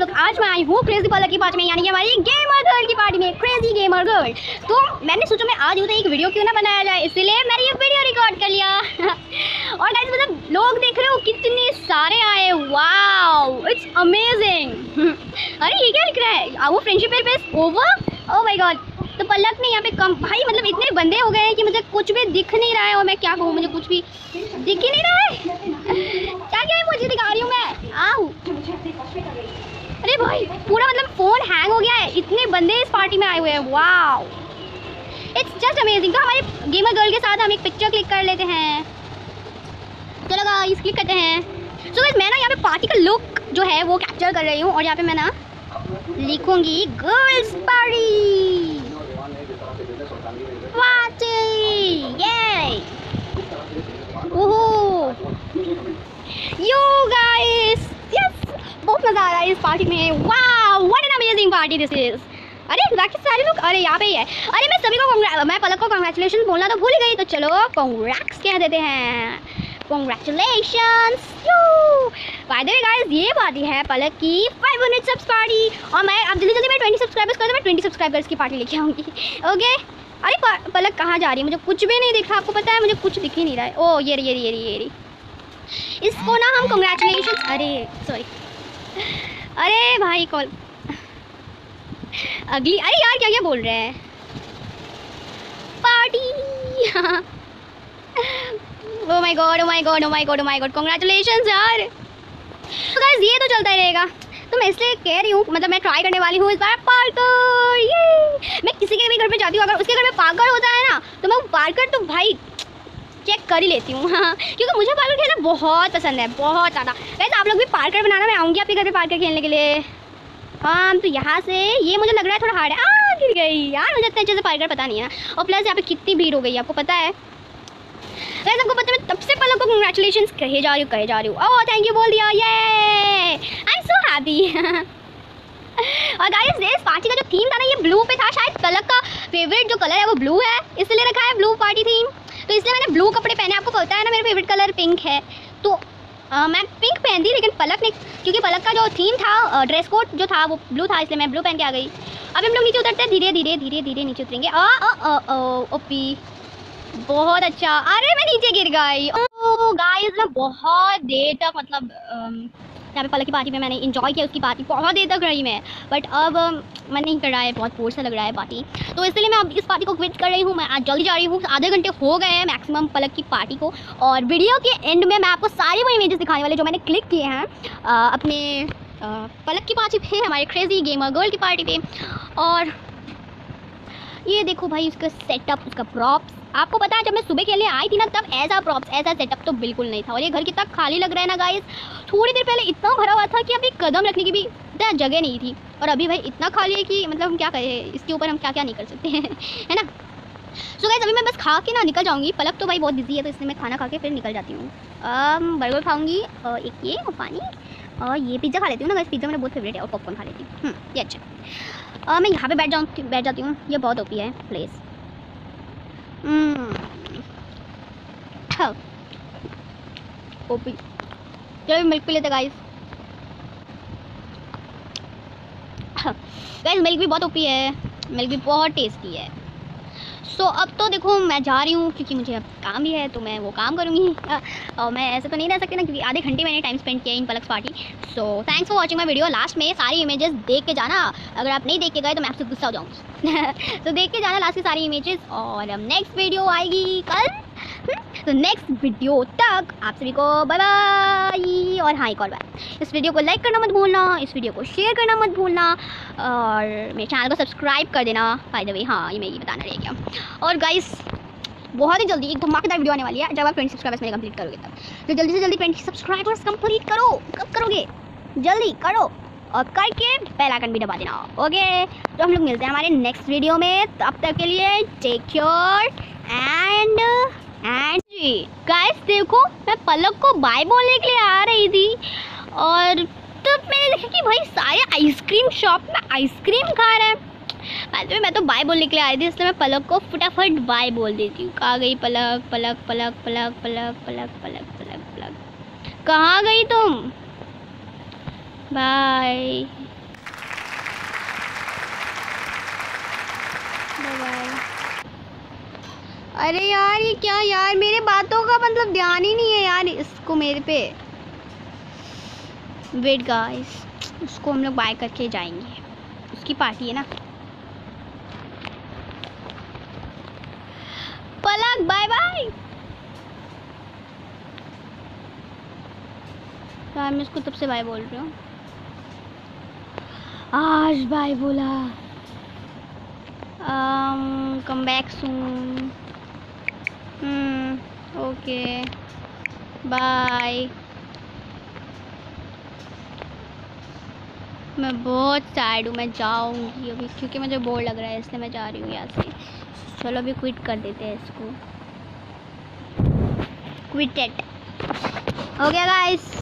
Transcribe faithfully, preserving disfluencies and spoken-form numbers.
लोग। आज मैं आई हूँ क्रेजी पलक की पार्टी में, यानी कि हमारी गेमर गर्ल की पार्टी में, क्रेजी गेमर गर्ल। तो मैंने सोचा मैं आज उधर एक वीडियो क्यों ना बनाया जाए, इसीलिए मैंने ये वीडियो रिकॉर्ड कर लिया। और गाइस मतलब लोग देख रहे हो कितने सारे आए, वाओ इट्स अमेजिंग। अरे ये क्या लिख रहा है, वो friendship is over, oh my god. तो पलक ने यहाँ पे कम भाई मतलब इतने बंदे हो गए हैं कि मुझे कुछ भी दिख नहीं रहा है, और मैं क्या कहूँ, मुझे कुछ भी दिख ही नहीं रहा है। क्या क्या है मुझे दिखा रही हूँ मैं, आओ। अरे भाई पूरा मतलब फ़ोन हैंग हो गया है, इतने बंदे इस पार्टी में आए हुए हैं, वाओ इट्स जस्ट अमेजिंग। तो हमारी गेमर गर्ल के साथ हम एक पिक्चर क्लिक कर लेते हैं, चलो गाइस क्लिक करते हैं। सो गाइस मैं ना यहाँ पे पार्टी का लुक जो है वो कैप्चर कर रही हूँ, और यहाँ पे मैं ना लिखूंगी गर्ल्स पार्टी पार्टी, ये ओहो यो गाइस, यस बहुत मज़ा आ रहा है इस पार्टी में, wow what an amazing party this is. अरे बाकी सारे लोग, अरे यहाँ पे ही है। अरे मैं सभी को, मैं पलक को कांग्रेचुलेशन बोलना तो भूल गई, तो चलो कांग्रेट्स कह देते हैं, congratulations you. By the way guys ये पार्टी है पलक की फाइव हंड्रेड सब्स पार्टी, और मैं अब जल्दी जल्दी मैं ट्वेंटी सब्सक्राइबर्स कर दूँ, मैं ट्वेंटी सब्सक्राइबर्स की पार्टी लेके आऊँगी, ओके। अरे पलक कहाँ जा रही है, मुझे कुछ भी नहीं दिख रहा, आपको पता है मुझे कुछ दिख ही नहीं रहा है। ओ ये रही ये रही ये रही ये रही, इसको ना हम कांग्रेचुलेशंस, अरे सॉरी, अरे भाई कॉल अगली, अरे यार क्या क्या बोल रहे हैं, party. Oh my god oh my god oh my god oh my god, congratulations यार। तो गाइस ये तो चलता ही रहेगा, तो मैं इसलिए कह रही हूँ, मतलब मैं ट्राई करने वाली हूँ इस बार पार्कर। ये मैं किसी के भी घर पे जाती हूँ, अगर उसके घर में पार्कर होता है ना, तो मैं पार्कर तो भाई चेक कर ही लेती हूँ। हाँ क्योंकि मुझे पार्कर खेलना बहुत पसंद है, बहुत ज़्यादा। वैसे आप लोग भी पार्कर बनाना, मैं आऊँगी आपके घर पे पार्कर खेलने के लिए। हाँ तो यहाँ से ये मुझे लग रहा है थोड़ा हार्ड है, आ गिर गई यार, मुझे इतने अच्छे से पार्कर पता नहीं है ना। और प्लस यहाँ पे कितनी भीड़ हो गई आपको पता है, वैसे आपको पता है मैं तब से पलक को कंग्रेचुलेशंस कहे जा रही हूँ कहे जा रही हूँ ओह थैंक यू बोल दिया, ये आई एम सो हैप्पी। और गाइस इस पार्टी का जो थीम था ना, ये ब्लू पे था, शायद पलक का फेवरेट जो कलर है वो ब्लू है, इसलिए रखा है ब्लू पार्टी थीम, तो इसलिए मैंने ब्लू कपड़े पहने। आपको पता है ना मेरा फेवरेट कलर पिंक है, तो आ, मैं पिंक पहन दी, लेकिन पलक ने, क्योंकि पलक का जो थीम था, ड्रेस कोड जो था वो ब्लू था, इसलिए मैं ब्लू पहन के आ गई। अब हम लोग नीचे उतरते हैं, धीरे धीरे धीरे धीरे नीचे उतरेंगे। आ आ आ ओपी बहुत अच्छा, अरे मैं नीचे गिर गई। ओह गाइस मैं बहुत देर तक मतलब यहाँ पे पलक की पार्टी में मैंने इंजॉय किया, उसकी पार्टी बहुत देर तक रही मैं, बट अब मन नहीं कर रहा है, बहुत बोर सा लग रहा है पार्टी, तो इसलिए मैं अब इस पार्टी को क्विट कर रही हूँ। मैं आज जल्दी जा रही हूँ, आधे घंटे हो गए हैं मैक्सिमम पलक की पार्टी को, और वीडियो के एंड में मैं आपको सारी वो इमेजेस दिखाने वाले जो मैंने क्लिक किए हैं आ, अपने आ, पलक की पार्टी पे, हमारे क्रेजी गेमर गर्ल की पार्टी पे। और ये देखो भाई उसका सेटअप, उसका प्रॉप्स, आपको पता है जब मैं सुबह खेलने आई थी ना, तब ऐसा प्रॉप्स ऐसा सेटअप तो बिल्कुल नहीं था। और ये घर कितना खाली लग रहा है ना गाइस, थोड़ी देर पहले इतना भरा हुआ था कि अभी कदम रखने की भी इतना जगह नहीं थी, और अभी भाई इतना खाली है कि मतलब हम क्या करें, इसके ऊपर हम क्या क्या नहीं कर सकते हैं, है ना। सो गाइस अभी मैं बस खा के ना निकल जाऊँगी, पलक तो भाई बहुत बिजी है, तो इसलिए मैं खाना खा के फिर निकल जाती हूँ। बर्गर खाऊँगी, एक ये और पानी, और ये पिज़्ज़ा खा लेती हूँ ना गाइस, पिज़्ज़ा मेरा बहुत फेवरेट है, और पॉपकॉर्न खा लेती हूँ, ये अच्छा। आ, मैं यहाँ पे बैठ जाऊँ बैठ जाती हूँ, ये बहुत ओपी है प्लेस। ओपी चलो मिल्क पी लेते गाइस। गाइस मिल्क भी बहुत ओपी है, मिल्क भी बहुत टेस्टी है। सो so, अब तो देखो मैं जा रही हूँ, क्योंकि मुझे अब काम भी है, तो मैं वो काम करूँगी, और मैं ऐसे तो नहीं रह सकती ना, क्योंकि आधे घंटे मैंने टाइम स्पेंड किया in Palak's party. So thanks for watching my video. Last में सारी इमेजेस देख के जाना, अगर आप नहीं देख के गए तो मैं आपसे गुस्सा हो जाऊँगी। तो देख के जाना लास्ट की सारी इमेजेस, और नेक्स्ट वीडियो आएगी कल, तो नेक्स्ट वीडियो तक आप सभी को बाय बाय। और हाँ एक और बात, इस वीडियो को लाइक करना मत भूलना, इस वीडियो को शेयर करना मत भूलना, और मेरे चैनल को सब्सक्राइब कर देना। बाय द वे हाँ ये मैं ये बताना रह गया। और गाइस बहुत ही जल्दी एक धमाकेदार वीडियो आने वाली है, जब आप ट्वेंटी सब्सक्राइबर्स मेरे कंप्लीट करोगे तब, तो जल्दी से जल्दी ट्वेंटी सब्सक्राइबर्स कंप्लीट करो। कब करोगे, जल्दी करो, और करके बेल आइकन भी दबा देना, ओके। तो हम लोग मिलते हैं हमारे नेक्स्ट वीडियो में, तब तक के लिए टेक केयर एंड एंड जी गाइस देखो मैं पलक को बाय बोलने के लिए आ रही थी, और तब मैंने देखा कि भाई सारे आइसक्रीम शॉप में आइसक्रीम खा रहे हैं। बाद में मैं तो बाय बोलने के लिए आई थी, इसलिए मैं पलक को फटाफट बाय बोल देती हूँ। कहाँ गई पलक, पलक पलक पलक पलक पलक पलक पलक पलक, कहाँ गई तुम? Bye bye. अरे यार ये क्या यार, मेरे बातों का मतलब ध्यान ही नहीं है यार इसको मेरे पे। वेट गाइस, उसको हम लोग बाय करके जाएंगे, उसकी पार्टी है ना। Palak bye bye. यार मैं इसको तब से बाय बोल रही हूँ, आज बाय बोला। um, come back soon. Hmm. Okay. Bye. मैं बहुत सैड हूँ, मैं जाऊँगी अभी क्योंकि मुझे बोर लग रहा है, इसलिए मैं जा रही हूँ यहाँ से। चलो अभी क्विट कर देते हैं इसको। क्विटेड हो गया गाइस।